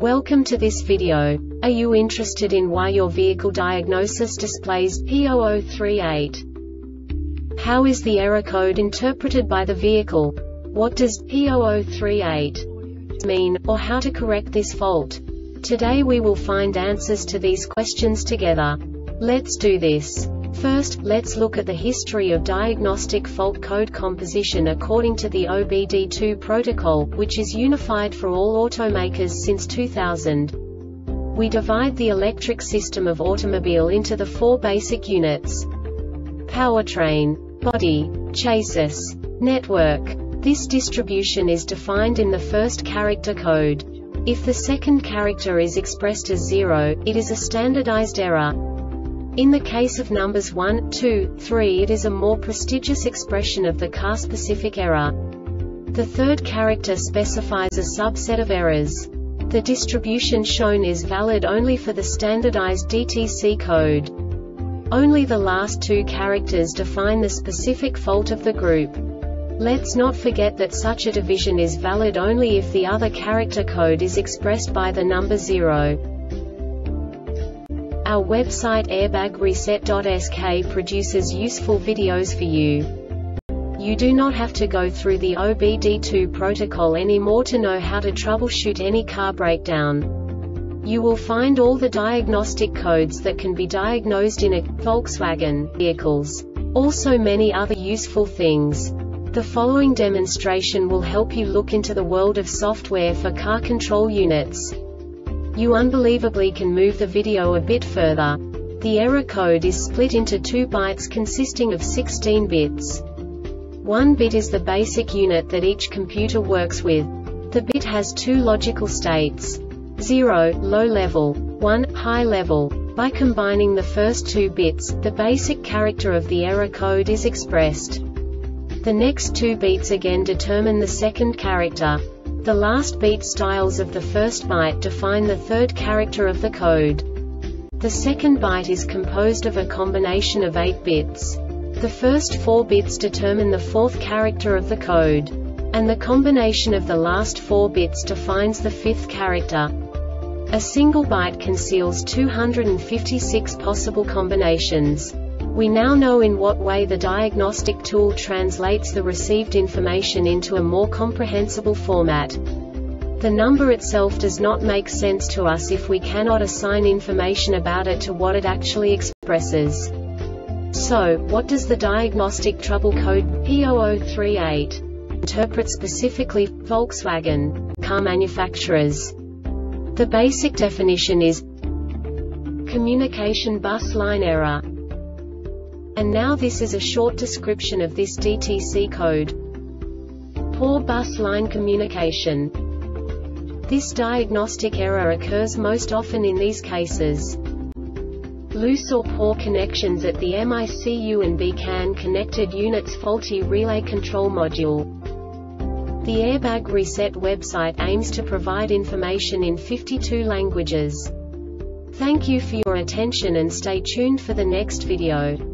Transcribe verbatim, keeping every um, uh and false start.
Welcome to this video. Are you interested in why your vehicle diagnosis displays P zero zero three eight? How is the error code interpreted by the vehicle? What does P zero zero three eight mean, or how to correct this fault? Today we will find answers to these questions together. Let's do this. First, let's look at the history of diagnostic fault code composition according to the O B D two protocol, which is unified for all automakers since two thousand. We divide the electric system of automobile into the four basic units: powertrain, body, chassis, network. This distribution is defined in the first character code. If the second character is expressed as zero, it is a standardized error. In the case of numbers one, two, three, it is a more prestigious expression of the car-specific error. The third character specifies a subset of errors. The distribution shown is valid only for the standardized D T C code. Only the last two characters define the specific fault of the group. Let's not forget that such a division is valid only if the other character code is expressed by the number zero. Our website airbag reset dot S K produces useful videos for you. You do not have to go through the O B D two protocol anymore to know how to troubleshoot any car breakdown. You will find all the diagnostic codes that can be diagnosed in a Volkswagen vehicles. Also many other useful things. The following demonstration will help you look into the world of software for car control units. You unbelievably can move the video a bit further. The error code is split into two bytes consisting of sixteen bits. One bit is the basic unit that each computer works with. The bit has two logical states: zero, low level, one, high level. By combining the first two bits, the basic character of the error code is expressed. The next two bits again determine the second character. The last beat styles of the first byte define the third character of the code. The second byte is composed of a combination of eight bits. The first four bits determine the fourth character of the code. And the combination of the last four bits defines the fifth character. A single byte conceals two hundred fifty-six possible combinations. We now know in what way the diagnostic tool translates the received information into a more comprehensible format. The number itself does not make sense to us if we cannot assign information about it to what it actually expresses. So, what does the diagnostic trouble code P zero zero three eight interpret specifically for Volkswagen car manufacturers? The basic definition is communication bus line error. And now this is a short description of this D T C code. Poor bus line communication. This diagnostic error occurs most often in these cases: loose or poor connections at the M I C U and B C A N connected units, faulty relay control module. The Airbag Reset website aims to provide information in fifty-two languages. Thank you for your attention and stay tuned for the next video.